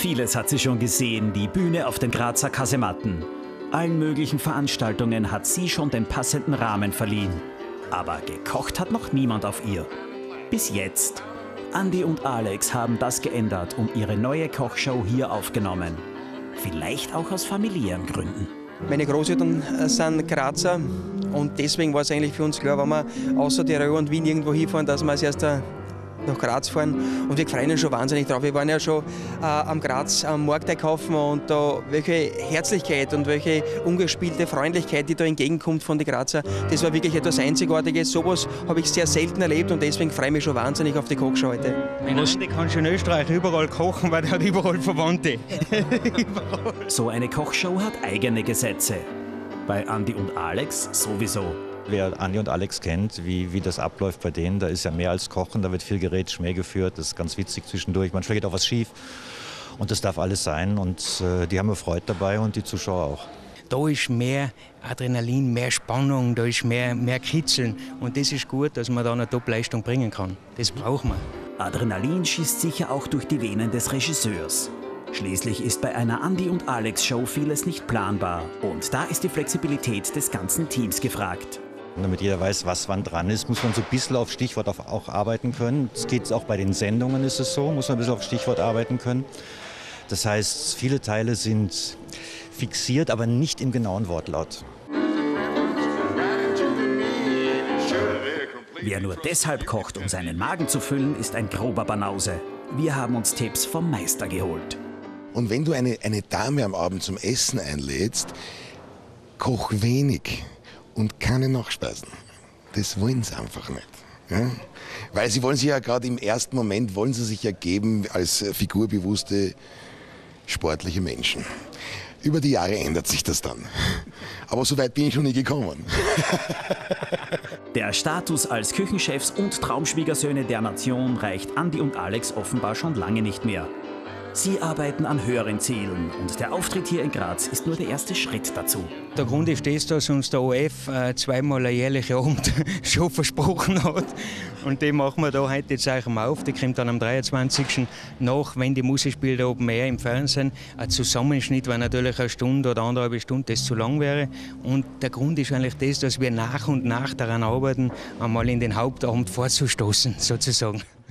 Vieles hat sie schon gesehen, die Bühne auf den Grazer Kasematten. Allen möglichen Veranstaltungen hat sie schon den passenden Rahmen verliehen. Aber gekocht hat noch niemand auf ihr. Bis jetzt. Andi und Alex haben das geändert und ihre neue Kochshow hier aufgenommen. Vielleicht auch aus familiären Gründen. Meine Großeltern sind Grazer und deswegen war es eigentlich für uns klar, wenn wir außer Tirol und Wien irgendwo hinfahren, dass wir als erster nach Graz fahren. Und wir freuen uns schon wahnsinnig drauf. Wir waren ja schon am Graz am Markteinkaufen und da welche Herzlichkeit und welche ungespielte Freundlichkeit, die da entgegenkommt von den Grazer, das war wirklich etwas Einzigartiges. Sowas habe ich sehr selten erlebt und deswegen freue ich mich schon wahnsinnig auf die Kochshow heute. Mein Andi kann schon in Österreich überall kochen, weil er hat überall Verwandte. So eine Kochshow hat eigene Gesetze. Bei Andi und Alex sowieso. Wer Andi und Alex kennt, wie das abläuft bei denen, da ist ja mehr als Kochen, da wird viel geredet, Schmäh geführt, das ist ganz witzig zwischendurch, manchmal geht auch was schief und das darf alles sein und die haben wir Freude dabei und die Zuschauer auch. Da ist mehr Adrenalin, mehr Spannung, da ist mehr Kitzeln und das ist gut, dass man da eine Top-Leistung bringen kann. Das braucht man. Adrenalin schießt sicher auch durch die Venen des Regisseurs. Schließlich ist bei einer Andi und Alex Show vieles nicht planbar und da ist die Flexibilität des ganzen Teams gefragt. Damit jeder weiß, was wann dran ist, muss man so ein bisschen auf Stichwort auch arbeiten können. Das geht auch bei den Sendungen, ist es so, muss man ein bisschen auf Stichwort arbeiten können. Das heißt, viele Teile sind fixiert, aber nicht im genauen Wortlaut. Wer nur deshalb kocht, um seinen Magen zu füllen, ist ein grober Banause. Wir haben uns Tipps vom Meister geholt. Und wenn du eine Dame am Abend zum Essen einlädst, koch wenig. Und keine Nachspeisen. Das wollen sie einfach nicht. Ja? Weil sie wollen sich ja gerade im ersten Moment, wollen sie sich ja geben als figurbewusste, sportliche Menschen. Über die Jahre ändert sich das dann. Aber so weit bin ich noch nie gekommen. Der Status als Küchenchefs und Traumschwiegersöhne der Nation reicht Andi und Alex offenbar schon lange nicht mehr. Sie arbeiten an höheren Zielen und der Auftritt hier in Graz ist nur der erste Schritt dazu. Der Grund ist das, dass uns der OF zweimal eine jährliche Abend schon versprochen hat. Und den machen wir da heute, zeichnen wir auf. Die kommt dann am 23. nach, wenn die Musik spielt, Open Air im Fernsehen. Ein Zusammenschnitt, weil natürlich eine Stunde oder 1,5 Stunden das zu lang wäre. Und der Grund ist eigentlich das, dass wir nach und nach daran arbeiten, einmal in den Hauptabend vorzustoßen, sozusagen.